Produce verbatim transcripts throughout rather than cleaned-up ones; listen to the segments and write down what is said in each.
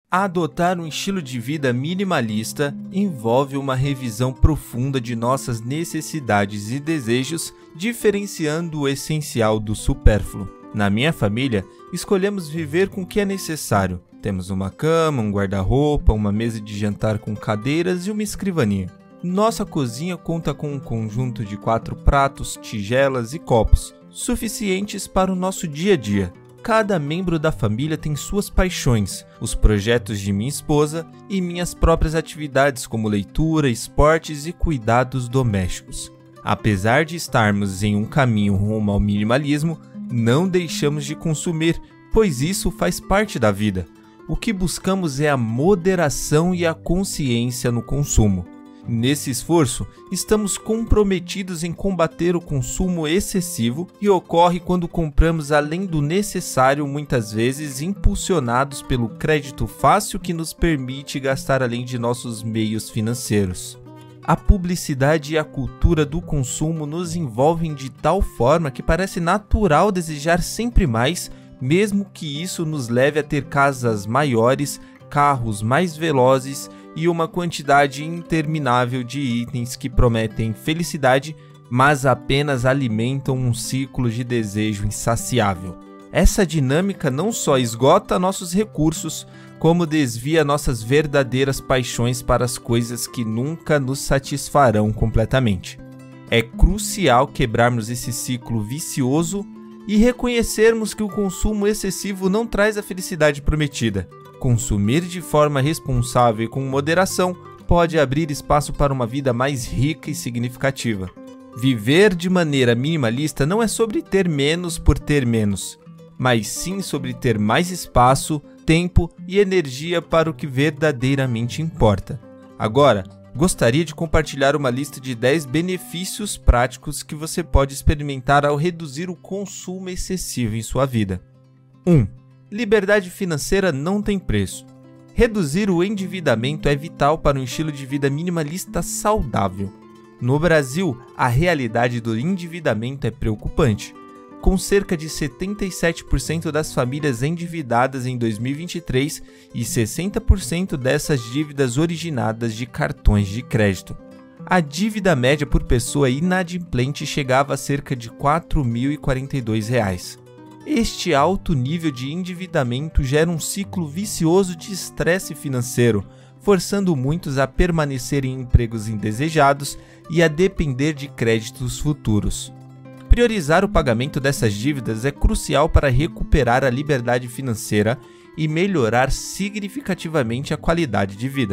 Adotar um estilo de vida minimalista envolve uma revisão profunda de nossas necessidades e desejos, diferenciando o essencial do supérfluo. Na minha família, escolhemos viver com o que é necessário. Temos uma cama, um guarda-roupa, uma mesa de jantar com cadeiras e uma escrivaninha. Nossa cozinha conta com um conjunto de quatro pratos, tigelas e copos, suficientes para o nosso dia a dia. Cada membro da família tem suas paixões, os projetos de minha esposa e minhas próprias atividades como leitura, esportes e cuidados domésticos. Apesar de estarmos em um caminho rumo ao minimalismo, não deixamos de consumir, pois isso faz parte da vida. O que buscamos é a moderação e a consciência no consumo. Nesse esforço, estamos comprometidos em combater o consumo excessivo que ocorre quando compramos além do necessário, muitas vezes impulsionados pelo crédito fácil que nos permite gastar além de nossos meios financeiros. A publicidade e a cultura do consumo nos envolvem de tal forma que parece natural desejar sempre mais, mesmo que isso nos leve a ter casas maiores, carros mais velozes e uma quantidade interminável de itens que prometem felicidade, mas apenas alimentam um ciclo de desejo insaciável. Essa dinâmica não só esgota nossos recursos, como desvia nossas verdadeiras paixões para as coisas que nunca nos satisfarão completamente. É crucial quebrarmos esse ciclo vicioso e reconhecermos que o consumo excessivo não traz a felicidade prometida. Consumir de forma responsável e com moderação pode abrir espaço para uma vida mais rica e significativa. Viver de maneira minimalista não é sobre ter menos por ter menos, mas sim sobre ter mais espaço, tempo e energia para o que verdadeiramente importa. Agora, gostaria de compartilhar uma lista de dez benefícios práticos que você pode experimentar ao reduzir o consumo excessivo em sua vida. um. Liberdade financeira não tem preço. Reduzir o endividamento é vital para um estilo de vida minimalista saudável. No Brasil, a realidade do endividamento é preocupante, com cerca de setenta e sete por cento das famílias endividadas em dois mil e vinte e três e sessenta por cento dessas dívidas originadas de cartões de crédito. A dívida média por pessoa inadimplente chegava a cerca de quatro mil e quarenta e dois reais. Este alto nível de endividamento gera um ciclo vicioso de estresse financeiro, forçando muitos a permanecer em empregos indesejados e a depender de créditos futuros. Priorizar o pagamento dessas dívidas é crucial para recuperar a liberdade financeira e melhorar significativamente a qualidade de vida.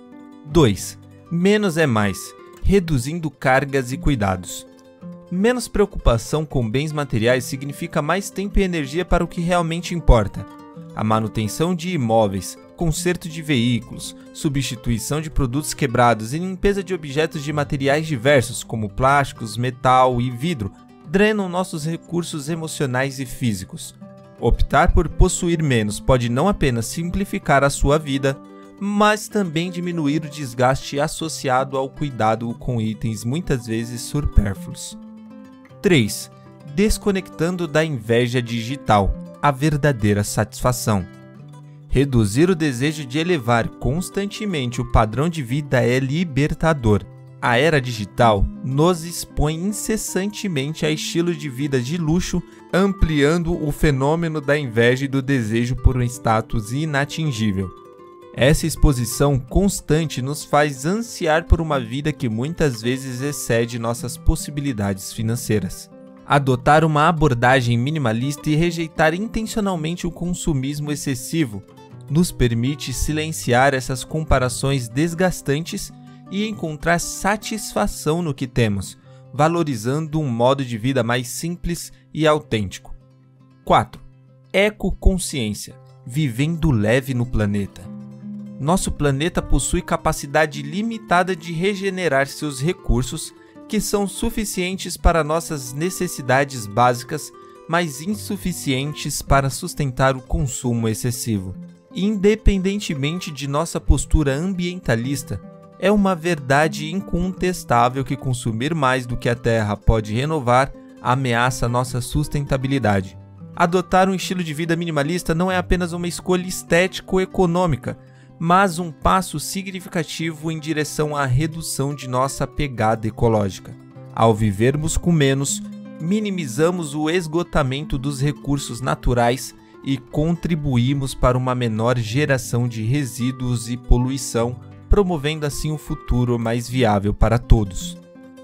dois. Menos é mais, reduzindo cargas e cuidados. Menos preocupação com bens materiais significa mais tempo e energia para o que realmente importa. A manutenção de imóveis, conserto de veículos, substituição de produtos quebrados e limpeza de objetos de materiais diversos como plásticos, metal e vidro drenam nossos recursos emocionais e físicos. Optar por possuir menos pode não apenas simplificar a sua vida, mas também diminuir o desgaste associado ao cuidado com itens muitas vezes supérfluos. três. Desconectando da inveja digital, a verdadeira satisfação. Reduzir o desejo de elevar constantemente o padrão de vida é libertador. A era digital nos expõe incessantemente a estilos de vida de luxo, ampliando o fenômeno da inveja e do desejo por um status inatingível. Essa exposição constante nos faz ansiar por uma vida que muitas vezes excede nossas possibilidades financeiras. Adotar uma abordagem minimalista e rejeitar intencionalmente o consumismo excessivo nos permite silenciar essas comparações desgastantes e encontrar satisfação no que temos, valorizando um modo de vida mais simples e autêntico. quatro. Ecoconsciência, vivendo leve no planeta. Nosso planeta possui capacidade limitada de regenerar seus recursos, que são suficientes para nossas necessidades básicas, mas insuficientes para sustentar o consumo excessivo. Independentemente de nossa postura ambientalista, é uma verdade incontestável que consumir mais do que a Terra pode renovar ameaça nossa sustentabilidade. Adotar um estilo de vida minimalista não é apenas uma escolha estética ou econômica, mas um passo significativo em direção à redução de nossa pegada ecológica. Ao vivermos com menos, minimizamos o esgotamento dos recursos naturais e contribuímos para uma menor geração de resíduos e poluição, promovendo assim um futuro mais viável para todos.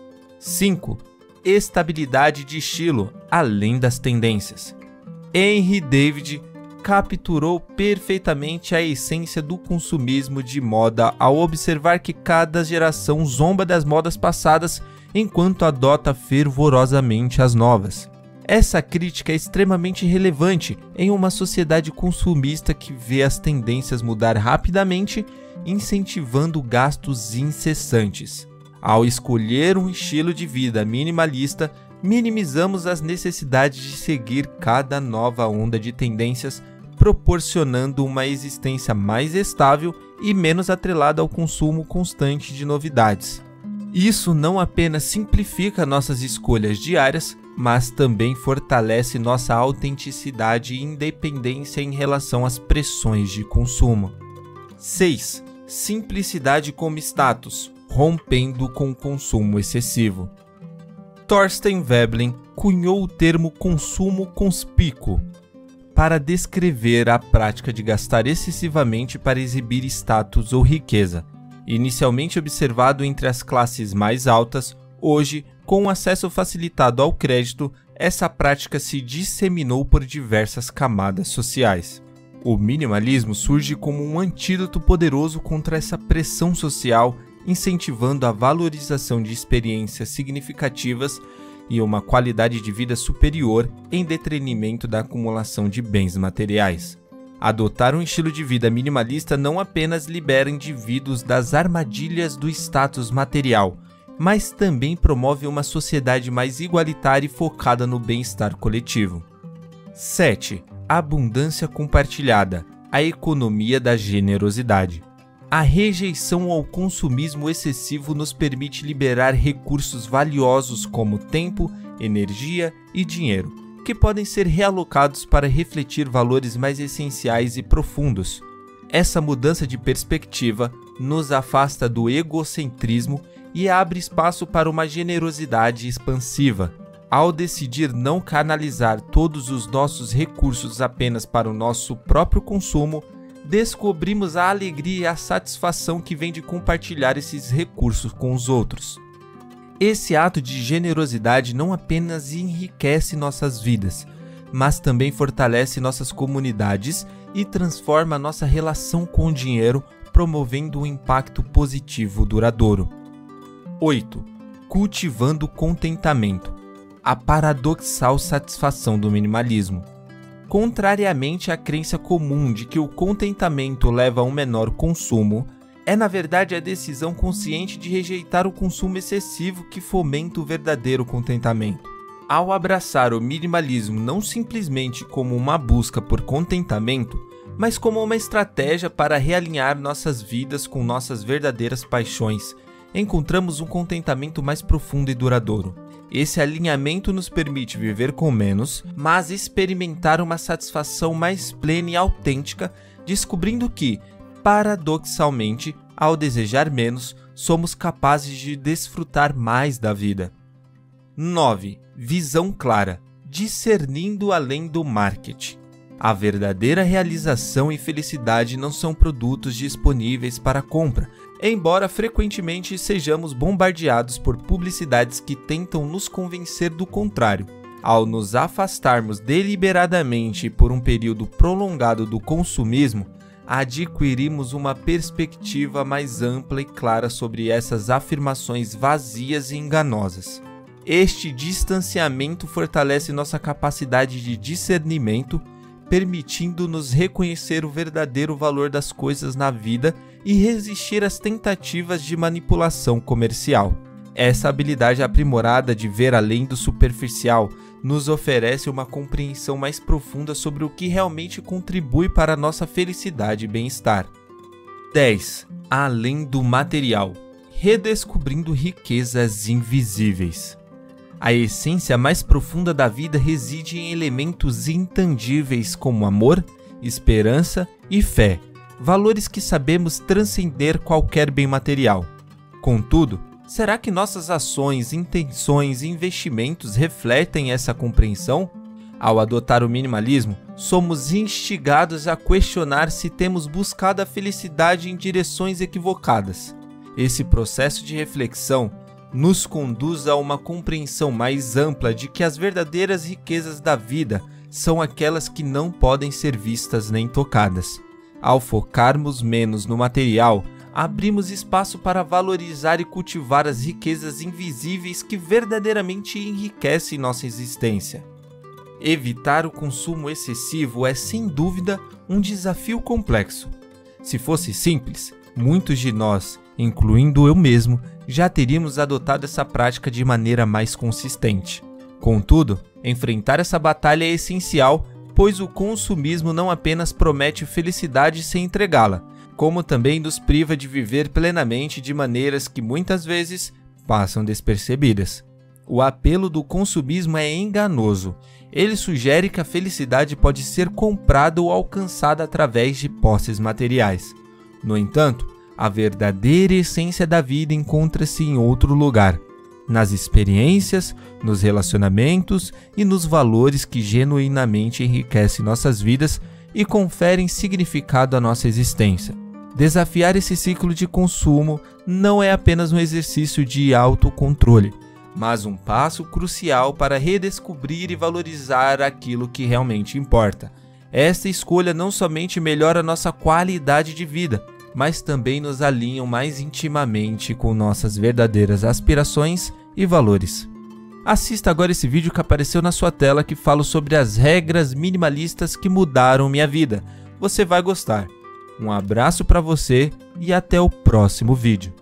cinco. Estabilidade de estilo, além das tendências. Henry David capturou perfeitamente a essência do consumismo de moda ao observar que cada geração zomba das modas passadas enquanto adota fervorosamente as novas. Essa crítica é extremamente relevante em uma sociedade consumista que vê as tendências mudar rapidamente, incentivando gastos incessantes. Ao escolher um estilo de vida minimalista, minimizamos as necessidades de seguir cada nova onda de tendências, proporcionando uma existência mais estável e menos atrelada ao consumo constante de novidades. Isso não apenas simplifica nossas escolhas diárias, mas também fortalece nossa autenticidade e independência em relação às pressões de consumo. seis. Simplicidade como status, rompendo com o consumo excessivo. Thorstein Veblen cunhou o termo consumo conspícuo para descrever a prática de gastar excessivamente para exibir status ou riqueza. Inicialmente observado entre as classes mais altas, hoje, com o acesso facilitado ao crédito, essa prática se disseminou por diversas camadas sociais. O minimalismo surge como um antídoto poderoso contra essa pressão social, incentivando a valorização de experiências significativas e uma qualidade de vida superior em detrimento da acumulação de bens materiais. Adotar um estilo de vida minimalista não apenas libera indivíduos das armadilhas do status material, mas também promove uma sociedade mais igualitária e focada no bem-estar coletivo. sete. Abundância compartilhada, a economia da generosidade. A rejeição ao consumismo excessivo nos permite liberar recursos valiosos como tempo, energia e dinheiro, que podem ser realocados para refletir valores mais essenciais e profundos. Essa mudança de perspectiva nos afasta do egocentrismo e abre espaço para uma generosidade expansiva. Ao decidir não canalizar todos os nossos recursos apenas para o nosso próprio consumo, descobrimos a alegria e a satisfação que vem de compartilhar esses recursos com os outros. Esse ato de generosidade não apenas enriquece nossas vidas, mas também fortalece nossas comunidades e transforma nossa relação com o dinheiro, promovendo um impacto positivo duradouro. oito. Cultivando contentamento, a paradoxal satisfação do minimalismo. Contrariamente à crença comum de que o contentamento leva a um menor consumo, é na verdade a decisão consciente de rejeitar o consumo excessivo que fomenta o verdadeiro contentamento. Ao abraçar o minimalismo não simplesmente como uma busca por contentamento, mas como uma estratégia para realinhar nossas vidas com nossas verdadeiras paixões, encontramos um contentamento mais profundo e duradouro. Esse alinhamento nos permite viver com menos, mas experimentar uma satisfação mais plena e autêntica, descobrindo que, paradoxalmente, ao desejar menos, somos capazes de desfrutar mais da vida. nove. Visão clara, discernindo além do marketing. A verdadeira realização e felicidade não são produtos disponíveis para compra, embora frequentemente sejamos bombardeados por publicidades que tentam nos convencer do contrário. Ao nos afastarmos deliberadamente por um período prolongado do consumismo, adquirimos uma perspectiva mais ampla e clara sobre essas afirmações vazias e enganosas. Este distanciamento fortalece nossa capacidade de discernimento, permitindo-nos reconhecer o verdadeiro valor das coisas na vida e resistir às tentativas de manipulação comercial. Essa habilidade aprimorada de ver além do superficial nos oferece uma compreensão mais profunda sobre o que realmente contribui para a nossa felicidade e bem-estar. dez. Além do material, redescobrindo riquezas invisíveis. A essência mais profunda da vida reside em elementos intangíveis como amor, esperança e fé, valores que sabemos transcender qualquer bem material. Contudo, será que nossas ações, intenções e investimentos refletem essa compreensão? Ao adotar o minimalismo, somos instigados a questionar se temos buscado a felicidade em direções equivocadas. Esse processo de reflexão nos conduz a uma compreensão mais ampla de que as verdadeiras riquezas da vida são aquelas que não podem ser vistas nem tocadas. Ao focarmos menos no material, abrimos espaço para valorizar e cultivar as riquezas invisíveis que verdadeiramente enriquecem nossa existência. Evitar o consumo excessivo é, sem dúvida, um desafio complexo. Se fosse simples, muitos de nós, incluindo eu mesmo, já teríamos adotado essa prática de maneira mais consistente. Contudo, enfrentar essa batalha é essencial, pois o consumismo não apenas promete felicidade sem entregá-la, como também nos priva de viver plenamente de maneiras que muitas vezes passam despercebidas. O apelo do consumismo é enganoso. Ele sugere que a felicidade pode ser comprada ou alcançada através de posses materiais. No entanto, a verdadeira essência da vida encontra-se em outro lugar, nas experiências, nos relacionamentos e nos valores que genuinamente enriquecem nossas vidas e conferem significado à nossa existência. Desafiar esse ciclo de consumo não é apenas um exercício de autocontrole, mas um passo crucial para redescobrir e valorizar aquilo que realmente importa. Esta escolha não somente melhora nossa qualidade de vida, mas também nos alinham mais intimamente com nossas verdadeiras aspirações e valores. Assista agora esse vídeo que apareceu na sua tela que fala sobre as regras minimalistas que mudaram minha vida. Você vai gostar. Um abraço para você e até o próximo vídeo.